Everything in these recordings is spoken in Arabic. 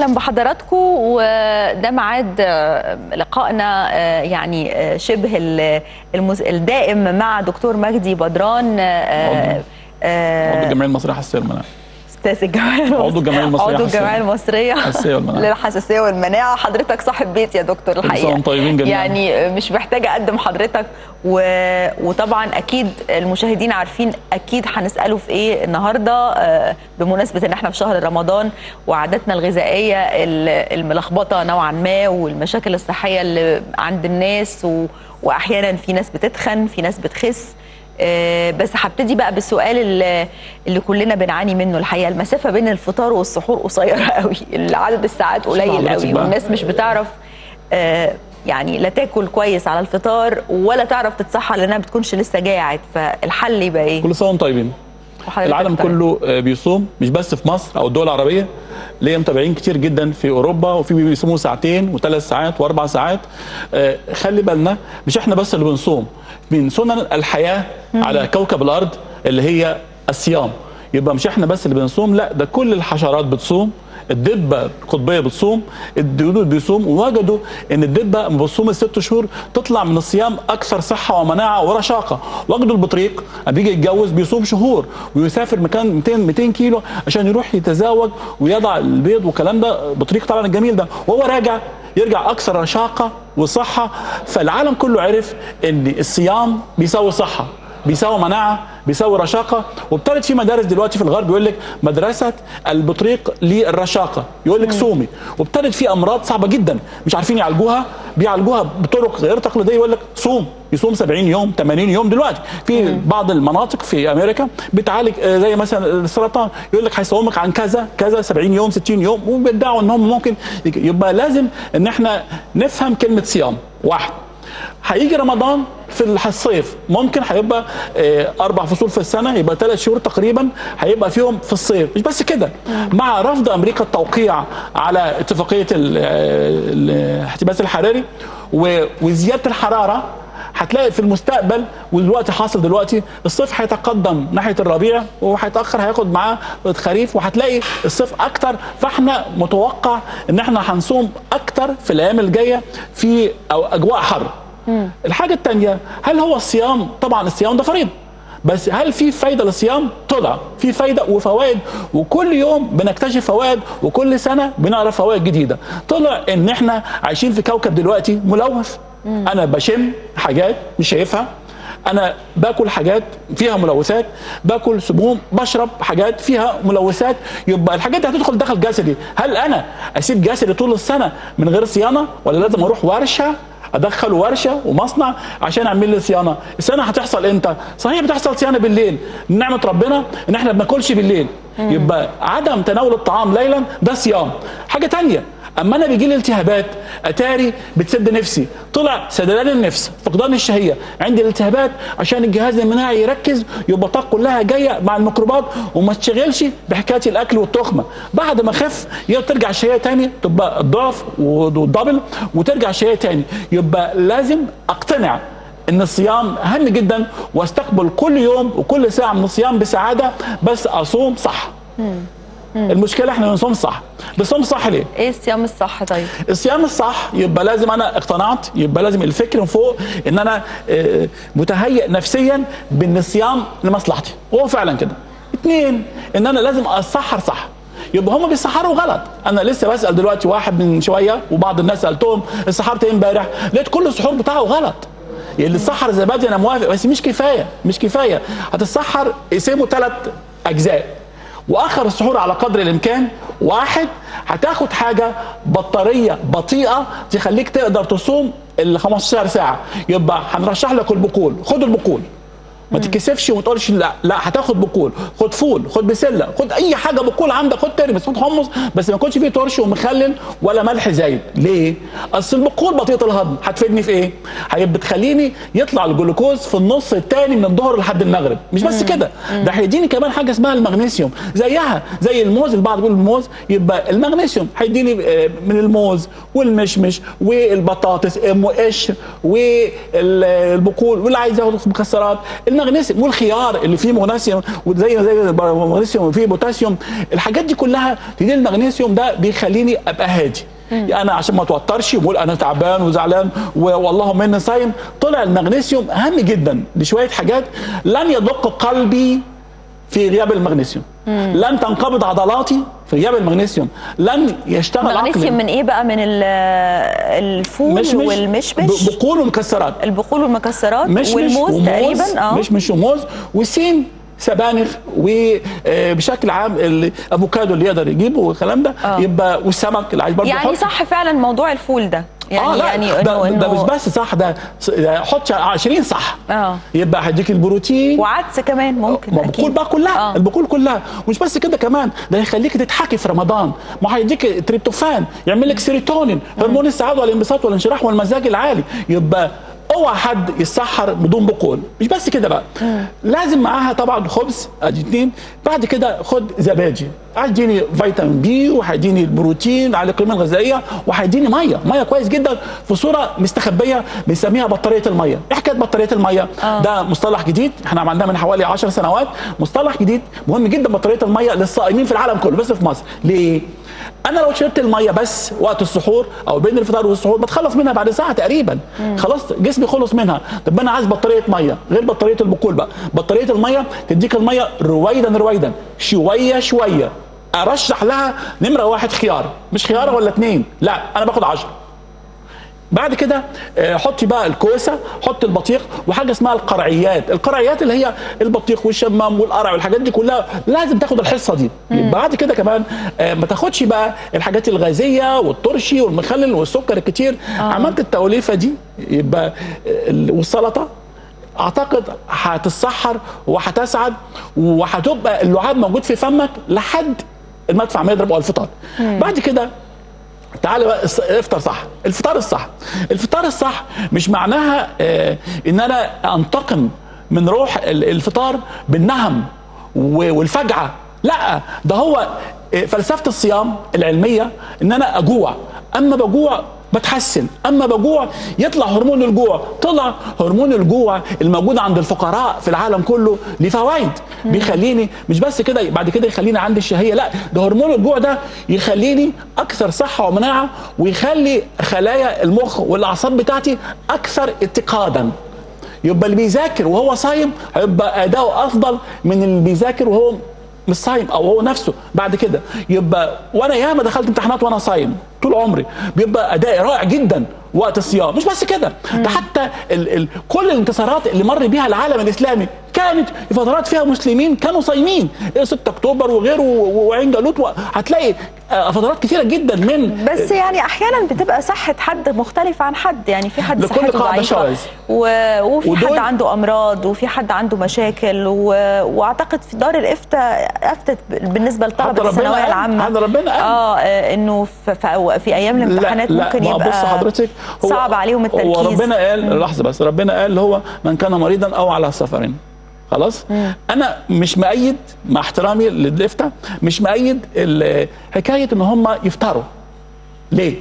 اهلا بحضراتكم، وده ميعاد لقائنا يعني شبه الدائم مع دكتور مجدي بدران، عضو الجمعيه المصريه للحساسيه والمناعه. استاذ الجمعيه عضو الجمعيه المصريه عضو الجمعيه المصريه للحساسيه والمناعه. حضرتك صاحب بيت يا دكتور الحقيقه، طيبين جدا. يعني مش محتاجه اقدم حضرتك وطبعا اكيد المشاهدين عارفين اكيد هنساله في ايه النهارده بمناسبه ان احنا في شهر رمضان وعاداتنا الغذائيه الملخبطه نوعا ما والمشاكل الصحيه اللي عند الناس، واحيانا في ناس بتتخن في ناس بتخس. بس هبتدي بقى بالسؤال اللي كلنا بنعاني منه الحقيقه. المسافه بين الفطار والسحور قصيره قوي، عدد الساعات قليل قوي، والناس مش بتعرف يعني لا تاكل كويس على الفطار ولا تعرف تتصحى لانها بتكونش لسه جاعت. فالحل يبقى ايه؟ كل سنه وانتم طيبين. العالم كله بيصوم، مش بس في مصر او الدول العربيه، ليا متابعين كتير جدا في اوروبا، وفي بيصوموا ساعتين و3 ساعات و4 ساعات. خلي بالنا مش احنا بس اللي بنصوم، من سنن الحياه على كوكب الارض اللي هي الصيام. يبقى مش احنا بس اللي بنصوم، لا ده كل الحشرات بتصوم، الدبه القطبيه بتصوم، الدودود بيصوم، ووجدوا ان الدبه لما بتصوم ال6 شهور تطلع من الصيام اكثر صحه ومناعه ورشاقه. وجدوا البطريق لما بيجي يتجوز بيصوم شهور ويسافر مكان 200 كيلو عشان يروح يتزاوج ويضع البيض والكلام ده، بطريق طبعا الجميل ده، وهو راجع يرجع اكثر رشاقه وصحه. فالعالم كله عرف ان الصيام بيساوي صحه، بيساوي مناعه، بيساوي رشاقه. وابتدت في مدارس دلوقتي في الغرب يقول لك مدرسه البطريق للرشاقه، يقول لك صومي. وابتدت في امراض صعبه جدا مش عارفين يعالجوها، بيعالجوها بطرق غير تقليديه، يقول لك صوم، يصوم 70 يوم 80 يوم. دلوقتي في بعض المناطق في امريكا بتعالج زي مثلا السرطان، يقول لك هيصومك عن كذا كذا 70 يوم 60 يوم، وبيدعوا ان هم ممكن. يبقى لازم ان احنا نفهم كلمه صيام. واحد، هيجي رمضان في الصيف، ممكن هيبقى 4 فصول في السنه، يبقى 3 شهور تقريبا هيبقى فيهم في الصيف. مش بس كده، مع رفض امريكا التوقيع على اتفاقيه الاحتباس الحراري وزياده الحراره، هتلاقي في المستقبل، ودلوقتي حاصل دلوقتي، الصيف هيتقدم ناحيه الربيع وهيتاخر هياخد معاه الخريف، وهتلاقي الصيف اكتر. فاحنا متوقع ان احنا هنصوم اكتر في الايام الجايه في اجواء حر. الحاجه الثانيه، هل هو الصيام؟ طبعا الصيام ده فريضه، بس هل في فايده للصيام؟ طلع في فايده وفوائد، وكل يوم بنكتشف فوائد، وكل سنه بنعرف فوائد جديده. طلع ان احنا عايشين في كوكب دلوقتي ملوث. انا بشم حاجات مش شايفها، انا باكل حاجات فيها ملوثات، باكل سموم، بشرب حاجات فيها ملوثات. يبقى الحاجات دي هتدخل داخل جسدي. هل انا اسيب جسدي طول السنه من غير صيانه، ولا لازم اروح ورشه ادخل ورشه ومصنع عشان اعمل لي صيانه؟ الصيانه هتحصل امتى؟ صحيح بتحصل صيانه بالليل، من نعمه ربنا ان احنا ما بناكلش بالليل، يبقى عدم تناول الطعام ليلا ده صيام. حاجه ثانيه، اما انا بيجي لي التهابات اتاري بتسد نفسي، طلع سدلان النفس، فقدان الشهيه، عندي الالتهابات عشان الجهاز المناعي يركز، يبقى الطاقه كلها جايه مع الميكروبات وما تشغلش بحكايه الاكل والتخمه. بعد ما اخف ترجع الشهيه تاني، تبقى الضعف والدبل وترجع الشهيه تاني. يبقى لازم اقتنع ان الصيام اهم جدا، واستقبل كل يوم وكل ساعه من الصيام بسعاده، بس اصوم صح. المشكله احنا بنصوم صح، بنصوم صح ليه؟ ايه الصيام الصح؟ طيب الصيام الصح يبقى لازم انا اقتنعت، يبقى لازم الفكر من فوق ان انا متهيئ نفسيا بان الصيام لمصلحتي، وهو فعلا كده. 2، ان انا لازم اسحر صح. يبقى هم بيسحروا غلط. انا لسه بسال دلوقتي واحد من شويه، وبعض الناس سالتهم سحرت ايه امبارح، لقيت كل السحور بتاعه غلط. اللي سحر زبادي انا موافق، بس مش كفايه، مش كفايه. هتسحر يسيبوا 3 اجزاء، واخر السحور على قدر الامكان. 1، هتاخد حاجه بطاريه بطيئه تخليك تقدر تصوم ال 15 ساعه. يبقى هنرشح لك البقول، خد البقول، ما تتكسفش وما تقولش لا، هتاخد بقول، خد فول، خد بسله، خد اي حاجه بقول عندك، خد ترمس، خد حمص، بس ما يكونش فيه ترش ومخلل ولا ملح زايد. ليه؟ اصل البقول بطيئه الهضم، هتفيدني في ايه؟ بتخليني يطلع الجلوكوز في النص الثاني من الظهر لحد المغرب. مش بس كده، ده هيديني كمان حاجه اسمها المغنيسيوم، زيها زي الموز. البعض بيقول الموز، يبقى المغنيسيوم هيديني من الموز والمشمش والبطاطس ام قشر والبقول، واللي عايز ياخد مكسرات. المغنيسيوم والخيار اللي فيه مغنيسيوم وزي المغنيسيوم وفيه بوتاسيوم، الحاجات دي كلها تدي المغنيسيوم ده بيخليني ابقى هادي. يعني انا عشان ما اتوترش واقول انا تعبان وزعلان والله مني صايم، طلع المغنيسيوم اهم جدا لشويه حاجات. لن يدق قلبي في غياب المغنيسيوم، لن تنقبض عضلاتي في غياب المغنيسيوم، لن يشتغل عقلي. المغنيسيوم من ايه بقى؟ من الفول والمشمش، بقول ومكسرات، البقول والمكسرات والموز تقريبا. مشمش وموز والسين سبانخ، وبشكل عام الافوكادو اللي يقدر يجيبه والكلام ده يبقى، والسمك اللي عايز برضه يعني صح فعلا موضوع الفول ده. يعني لا يعني ده مش بس صح، ده حط 20 صح. يبقى هيديك البروتين وعدس كمان ممكن. البقول بقى كلها البقول كلها، ومش بس كده كمان، ده هيخليك تضحكي في رمضان، ما هيديك تريبتوفان، يعمل لك سيروتونين، هرمون السعاده والانبساط والانشراح والمزاج العالي. يبقى اوعى حد يتسحر بدون بقول. مش بس كده بقى، لازم معاها طبعا خبز، ادي 2. بعد كده خد زبادي، هيديني فيتامين بي، وهيديني البروتين على القيمه الغذائيه، وهيديني ميه كويس جدا في صوره مستخبيه بنسميها بطاريه الميه. ايه حكايه بطاريه الميه؟ ده مصطلح جديد احنا عملناه من حوالي 10 سنوات، مصطلح جديد مهم جدا. بطاريه الميه للصائمين في العالم كله، بس في مصر. ليه؟ انا لو شربت الميه بس وقت السحور او بين الفطار والسحور بتخلص منها بعد ساعه تقريبا، خلاص جسمي خلص منها. طب انا عايز بطاريه ميه غير بطاريه البقول بقى. بطاريه الميه تديك الميه رويدا شويه شويه. ارشح لها نمره 1 خيار، مش خياره ولا 2، لا انا باخد 10. بعد كده حطي بقى الكوسه، حطي البطيخ، وحاجه اسمها القرعيات. القرعيات اللي هي البطيخ والشمام والقرع والحاجات دي كلها لازم تاخد الحصه دي. بعد كده كمان ما تاخدش بقى الحاجات الغازيه والترشي والمخلل والسكر الكتير. عملت التوليفه دي يبقى والسلطه، اعتقد هتتسحر وهتسعد، وهتبقى اللعاب موجود في فمك لحد المدفع ما يضرب او الفطار. بعد كده تعالى بقى افطر صح. الفطار الصح مش معناها ان انا انتقم من روح الفطار بالنهم والفجعه، لا، ده هو فلسفه الصيام العلميه ان انا اجوع، اما بجوع بتحسن، اما بجوع يطلع هرمون الجوع. طلع هرمون الجوع الموجود عند الفقراء في العالم كله ليه فوائد، بيخليني مش بس كده بعد كده يخليني عندي الشهيه، لا، ده هرمون الجوع ده يخليني اكثر صحه ومناعه، ويخلي خلايا المخ والاعصاب بتاعتي اكثر اتقادا. يبقى اللي بيذاكر وهو صايم هيبقى اداؤه افضل من اللي بيذاكر وهو مش صايم او هو نفسه. بعد كده يبقى، وانا ياما دخلت امتحانات وانا صايم طول عمري، بيبقى ادائي رائع جدا وقت الصيام. مش بس كده، ده حتى كل الانتصارات اللي مر بيها العالم الاسلامي كانت فترات فيها مسلمين كانوا صايمين، 6 اكتوبر وغيره وعين جالوت، هتلاقي فترات كثيره جدا من. بس يعني احيانا بتبقى صحه حد مختلفه عن حد، يعني في حد لكل صحته قاعده ضعيفه شواذ، وفي حد عنده امراض، وفي حد عنده مشاكل، واعتقد في دار الافتاء افتت بالنسبه لطلبه الثانويه العامه ربنا انه في ايام الامتحانات ممكن يبقى بص حضرتك صعب عليهم التركيز. وربنا قال لحظه بس، ربنا قال هو من كان مريضا او على سفر. خلاص. انا مش مؤيد، مع احترامي للافتاء، مش مؤيد حكايه ان هم يفطروا. ليه؟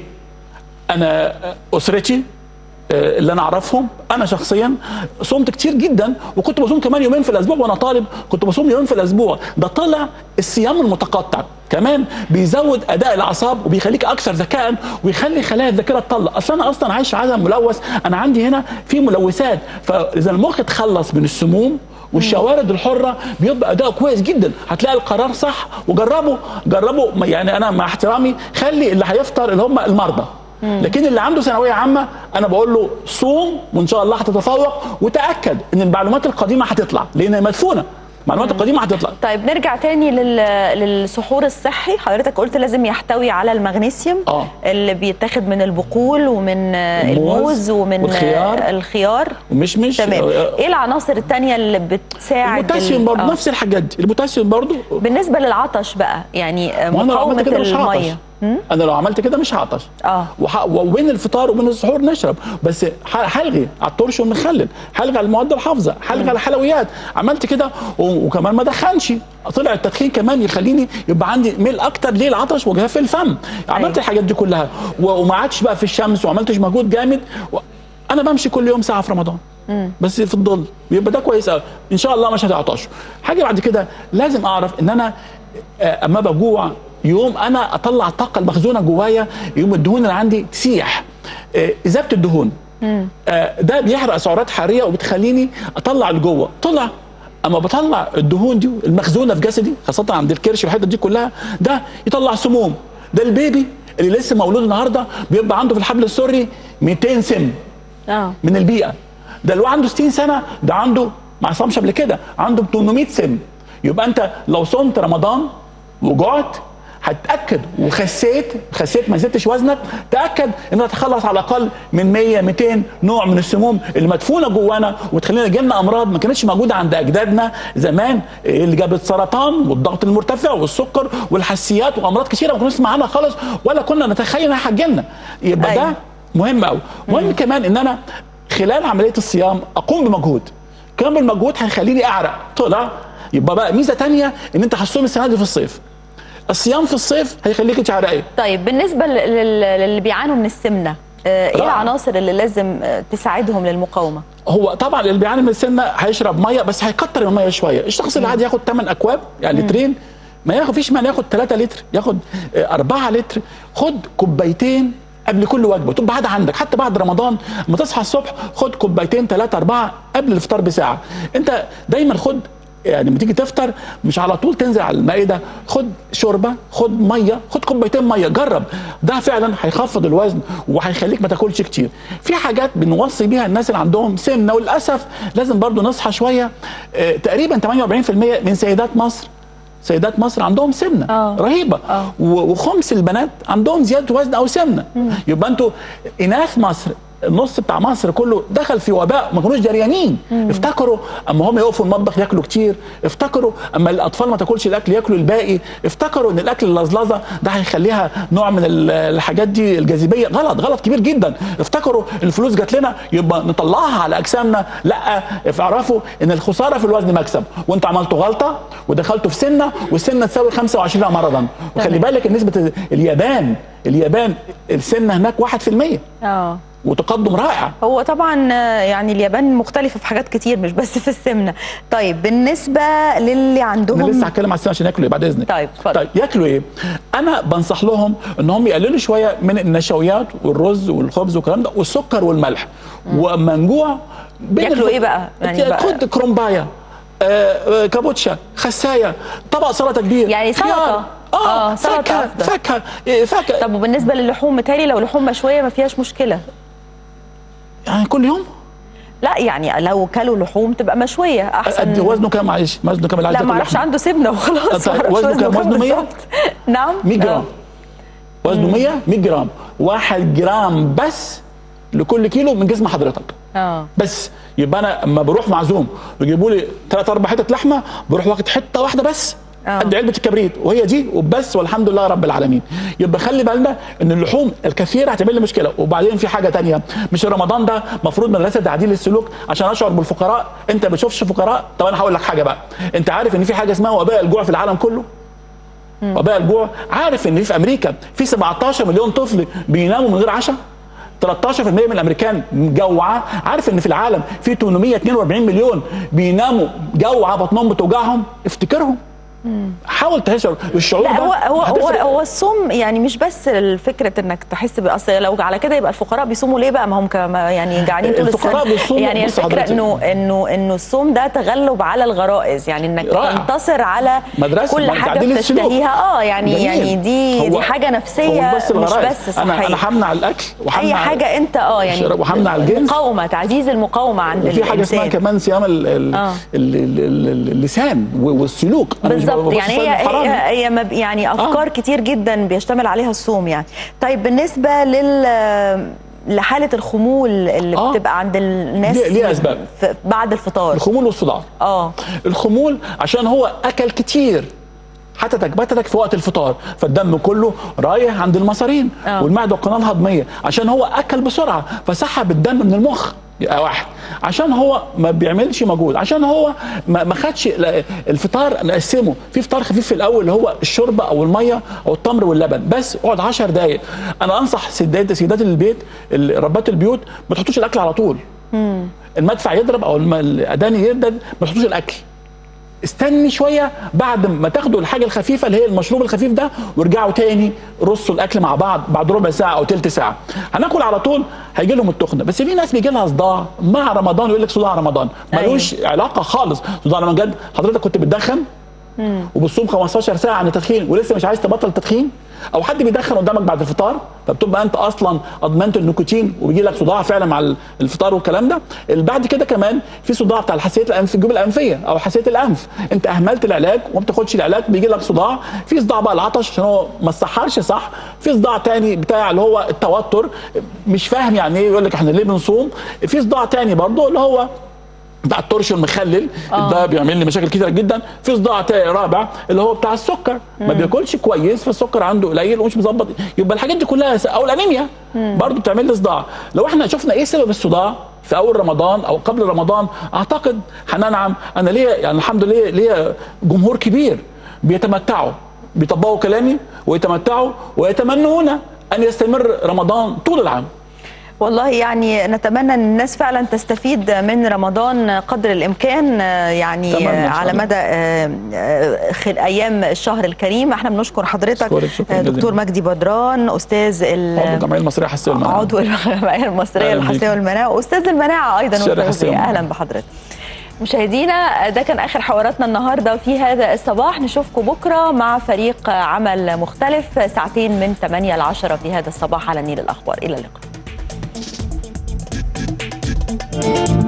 انا اسرتي اللي انا اعرفهم، انا شخصيا صمت كتير جدا، وكنت بصوم كمان يومين في الاسبوع وانا طالب، كنت بصوم يومين في الاسبوع. ده طلع الصيام المتقطع كمان بيزود اداء الاعصاب وبيخليك اكثر ذكاء، ويخلي خلايا الذاكره تطلع. اصل انا اصلا عايش في عالم ملوث، انا عندي هنا في ملوثات، فاذا المخ اتخلص من السموم والشوارد الحره بيبقى اداؤه كويس جدا. هتلاقي القرار صح، وجربوا يعني انا مع احترامي خلي اللي هيفطر اللي هم المرضى، لكن اللي عنده ثانويه عامه انا بقول له صوم وان شاء الله هتتفوق، وتاكد ان المعلومات القديمه هتطلع لانها مدفونه، المعلومات القديمه هتطلع. طيب نرجع تاني للسحور الصحي. حضرتك قلت لازم يحتوي على المغنيسيوم اللي بيتاخد من البقول ومن الموز ومن الخيار ومشمش. تمام. ايه العناصر التانية اللي بتساعد؟ البوتاسيوم برضه نفس الحاجات دي، البوتاسيوم برضه. بالنسبه للعطش بقى، يعني مقاومه الميه، انا لو عملت كده مش هعطش. وبين الفطار وبين السحور نشرب، بس هلغي على الترش والمخلل، هلغي على المواد الحافظه، هلغي على الحلويات. عملت كده وكمان ما دخنش، طلع التدخين كمان يخليني يبقى عندي ميل اكتر ليه العطش وجفاف الفم. عملت الحاجات دي كلها وما عادش بقى في الشمس، وعملتش مجهود جامد. انا بمشي كل يوم ساعه في رمضان. بس في الظل، يبقى ده كويس قوي ان شاء الله مش هتعطش. حاجه بعد كده لازم اعرف ان انا اما بجوع يوم انا اطلع الطاقه المخزونه جوايا، يوم الدهون اللي عندي تسيح. اذابه الدهون ده بيحرق سعرات حراريه وبتخليني اطلع لجوه. طلع اما بطلع الدهون دي المخزونه في جسدي خاصه عند الكرش والحته دي كلها، ده يطلع سموم. ده البيبي اللي لسه مولود النهارده بيبقى عنده في الحبل السري 200 سم من البيئه. ده اللي عنده 60 سنه ده عنده ما صامش قبل كده عنده 800 سم. يبقى انت لو صمت رمضان وجعت هتاكد وخسيت ما زدتش وزنك، تاكد انك تتخلص على الاقل من 100 200 نوع من السموم اللي مدفونه جوانا وتخلينا يجيلنا امراض ما كانتش موجوده عند اجدادنا زمان، اللي جابت سرطان والضغط المرتفع والسكر والحساسيات وامراض كثيره ما كناش نسمع عنها خالص ولا كنا نتخيل انها هتجيلنا. يبقى ده مهم قوي. مهم كمان ان انا خلال عمليه الصيام اقوم بمجهود. كمان بالمجهود هيخليني اعرق. طلع يبقى بقى ميزه ثانيه ان انت هتصوم السنه دي في الصيف. الصيام في الصيف هيخليك تعرقي. طيب بالنسبه للي بيعانوا من السمنه، ايه العناصر اللي لازم تساعدهم للمقاومه؟ هو طبعا اللي بيعاني من السمنه هيشرب ميه بس هيكتر من الميه شويه. الشخص العادي ياخد 8 اكواب يعني لترين، ما ياخد فيش مانع ياخد 3 لتر، ياخد 4 لتر. خد كوبايتين قبل كل وجبه، تبقى عاده عندك حتى بعد رمضان لما تصحى الصبح خد كوبايتين 3 4 قبل الفطار بساعه. انت دايما خد يعني لما تيجي تفطر مش على طول تنزل على المائده، خد شوربه، خد ميه، خد كوبايتين ميه، جرب. ده فعلا هيخفض الوزن وهيخليك ما تاكلش كتير. في حاجات بنوصي بيها الناس اللي عندهم سمنه، وللاسف لازم برضو نصحى شويه. تقريبا 48% من سيدات مصر عندهم سمنه رهيبه، وخمس البنات عندهم زياده وزن او سمنه. يبقى انتوا اناث مصر النص بتاع مصر كله دخل في وباء ما كانوش دريانين. افتكروا اما هم يقفوا المطبخ ياكلوا كتير، افتكروا اما الاطفال ما تاكلش الاكل ياكلوا الباقي، افتكروا ان الاكل اللزلزه ده هيخليها نوع من الحاجات دي الجاذبيه. غلط كبير جدا. افتكروا الفلوس جات لنا يبقى نطلعها على اجسامنا. لا، اعرفوا ان الخساره في الوزن مكسب، وانتوا عملتوا غلطه ودخلتوا في سنه والسنه تساوي 25 مرضا. وخلي بالك نسبه اليابان السنه هناك 1%. وتقدم رائع. هو طبعا يعني اليابان مختلفه في حاجات كتير مش بس في السمنه. طيب بالنسبه للي عندهم، انا لسه هتكلم على السمنه عشان ياكلوا ايه بعد اذنك. طيب اتفضل. طيب ياكلوا ايه؟ انا بنصح لهم ان هم يقللوا شويه من النشويات والرز والخبز والكلام ده والسكر والملح. واما نجوع ياكلوا ايه بقى؟ يعني خد كرومبايه، كابوتشا، خسايه، طبق سلطه كبير، يعني سلطه. سلطه فاكهه. طب وبالنسبه للحوم، متهيألي لو لحوم مشويه ما فيهاش مشكله. يعني كل يوم؟ لا يعني لو كلوا لحوم تبقى مشويه احسن. وزنه كام معلش؟ وزنه كام؟ لا ما اعرفش، عنده سمنه وخلاص. وزنه كام؟ وزنه 100؟ نعم 100 جرام. وزنه 100 جرام. 1 جرام بس لكل كيلو من جسم حضرتك. بس يبقى انا اما بروح معزوم ويجيبوا لي 3 4 حتت لحمه بروح واخد حته واحده بس قد علبه الكبريت وهي دي وبس، والحمد لله رب العالمين. يبقى خلي بالنا ان اللحوم الكثيره هتعمل لي مشكله. وبعدين في حاجه ثانيه، مش رمضان ده مفروض مدرسه تعديل السلوك عشان اشعر بالفقراء؟ انت ما بتشوفش فقراء؟ طب انا هقول لك حاجه بقى، انت عارف ان في حاجه اسمها وباء الجوع في العالم كله؟ وباء الجوع، عارف ان في امريكا في 17 مليون طفل بيناموا من غير عشاء؟ 13% من الامريكان جوعه. عارف ان في العالم في 842 مليون بيناموا جوعه بطنهم بتوجعهم؟ افتكرهم. حاول تشعر بالشعور ده. لا هو الصوم يعني مش بس الفكره انك تحس باصل. لو على كده يبقى الفقراء بيصوموا ليه بقى؟ ما هم يعني جعانين طول السنه. يعني الفكره انه الصوم ده تغلب على الغرائز، يعني انك تنتصر على كل حاجه بتشتهيها. يعني دي حاجه نفسيه مش بس صحيه. انا همنع الاكل وهمنع اي حاجه انت يعني وهمنع الجنس، مقاومه، تعزيز المقاومه عند الانسان. وفي حاجه اسمها كمان صيام اللسان والسلوك. بالظبط. يعني هي يعني افكار كتير جدا بيشتمل عليها الصوم يعني. طيب بالنسبه لحاله الخمول اللي بتبقى عند الناس ليه اسباب بعد الفطار؟ الخمول والصداع. الخمول عشان هو اكل كتير، حتتك في وقت الفطار فالدم كله رايح عند المصارين والمعده والقناه الهضميه، عشان هو اكل بسرعه فسحب الدم من المخ. واحد عشان هو ما بيعملش مجهود، عشان هو ما خدش الفطار. نقسمه في فطار خفيف في الاول اللي هو الشوربه او الميه او التمر واللبن بس، اقعد 10 دقائق. انا انصح سيدات البيت ربات البيوت ما تحطوش الاكل على طول. المدفع يضرب او الاذان يردد ما تحطوش الاكل، استني شويه بعد ما تاخدوا الحاجه الخفيفه اللي هي المشروب الخفيف ده، وارجعوا تاني رصوا الاكل مع بعض بعد ربع ساعه او ثلث ساعه. هناكل على طول هيجي لهم التخنه. بس في ناس بيجي لها صداع مع رمضان، يقول لك صداع رمضان ملوش علاقه خالص. صداع رمضان جد حضرتك كنت بتدخن وبتصوم 15 ساعه عن التدخين ولسه مش عايز تبطل التدخين، او حد بيدخن قدامك بعد الفطار، فبتبقى انت اصلا ادمنت النيكوتين وبيجي لك صداع فعلا مع الفطار والكلام ده. اللي بعد كده كمان في صداع بتاع الحساسيه الانف، الجيوب الانفيه او حساسيه الانف، انت اهملت العلاج وما بتاخدش العلاج بيجي لك صداع. في صداع بقى العطش عشان هو ما استحرش صح، في صداع تاني بتاع اللي هو التوتر مش فاهم يعني ايه، يقول لك احنا ليه بنصوم. في صداع تاني برضه اللي هو بتاع الترش المخلل، ده بيعمل لي مشاكل كتيره جدا. في صداع رابع اللي هو بتاع السكر، ما بياكلش كويس فالسكر عنده قليل ومش مظبط، يبقى الحاجات دي كلها او الانيميا برضه بتعمل لي صداع. لو احنا شفنا ايه سبب الصداع في اول رمضان او قبل رمضان، اعتقد هننعم. انا ليا يعني الحمد لله ليا جمهور كبير بيتمتعوا، بيطبقوا كلامي ويتمتعوا ويتمنون ان يستمر رمضان طول العام. والله يعني نتمنى ان الناس فعلا تستفيد من رمضان قدر الامكان، يعني على مدى ايام الشهر الكريم. احنا بنشكر حضرتك دكتور مجدي بدران، استاذ عضو الجمعيه المصريه للحساسيه والمناعه، عضو الجمعيه المصريه للحساسيه والمناعه، واستاذ المناعه ايضا. اهلا بحضرتك. مشاهدينا ده كان اخر حواراتنا النهارده في هذا الصباح. نشوفكم بكره مع فريق عمل مختلف ساعتين من 8 ل 10 في هذا الصباح على النيل الاخبار. الى اللقاء.